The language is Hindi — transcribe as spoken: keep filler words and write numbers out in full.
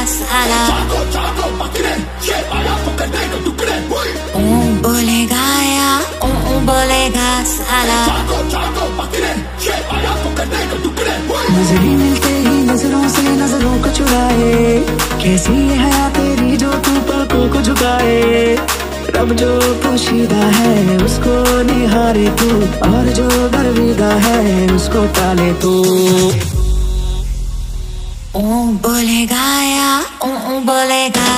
साला ऊ बोलेगा या ऊ बोलेगा साला। नजर ही मिलते ही नजरों से नजरों को चुराए, कैसी है हया तेरी जो तू पलकों को झुकाए। रब जो पोशीदा है उसको निहारे तू, और जो गर्विदा है उसको टाले तू। ऊ बोलेगा या ऊ बोलेगा